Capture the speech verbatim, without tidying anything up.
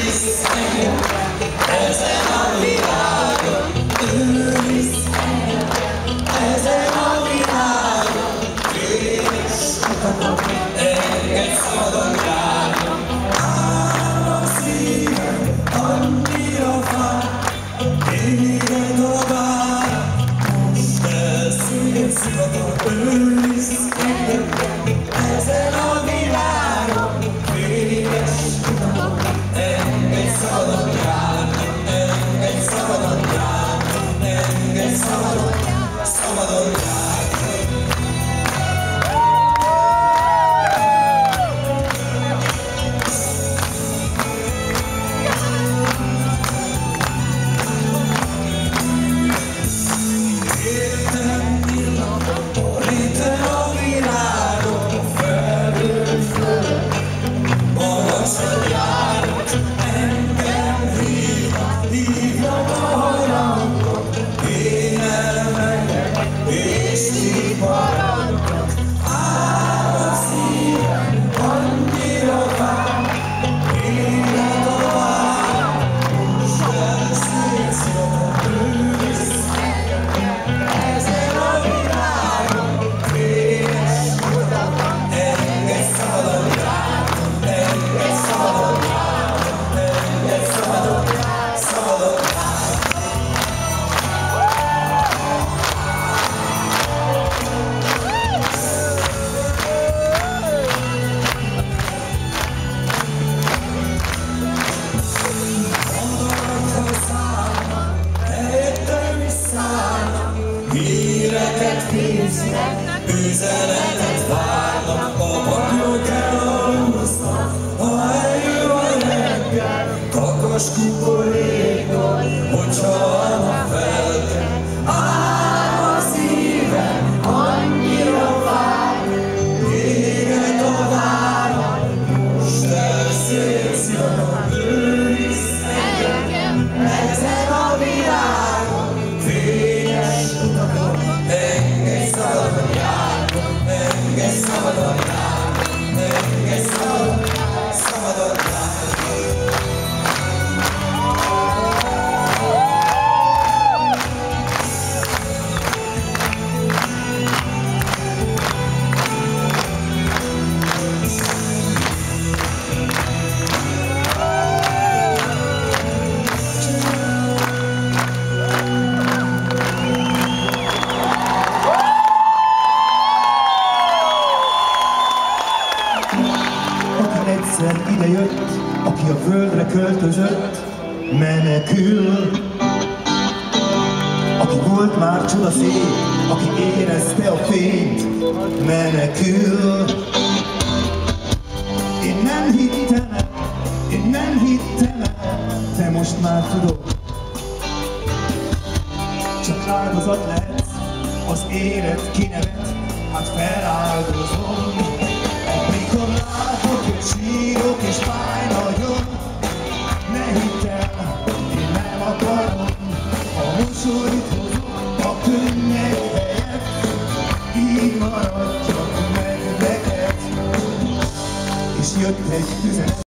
visz engem ezen a világon, ő visz engem ezen a világon, fényes utakon engedj szabadon járnom. Áll a szívem, annyira fáj, éged a vára, most elszél szivaton, ő visz engem ezen a világon, fényes utakon engedj szabadon járnom, engedj szabadon járnom, engedj szabadon, szabadon járnom. Híreket néznek, üzenetet várnak, a baklók elhangoznak, ha eljön a reggel, kakas kukorékon, hogyha a nap felkel. Áll a szívem, annyira vár, éged a vára, most elszél szivaton, ő visz engem ezen a világon, fényes utakon engedj szabadon járnom, engedj szabadon járnom, engedj szabadon, szabadon járnom. Egyszer idejött, aki a földre költözött, menekül. Aki volt már csodaszép, aki érezte a fényt, menekül. Én nem hittem el, én nem hittem el, de most már tudok. Csak áldozat lehetsz, az élet kinevet, hát feláldozom. Amikor látok és sírok és fáj nagyon, ne hidd el, én nem akarom. A mosolyt hozom a könnyek helyett, így maradjak meg neked. És jött egy üzenet.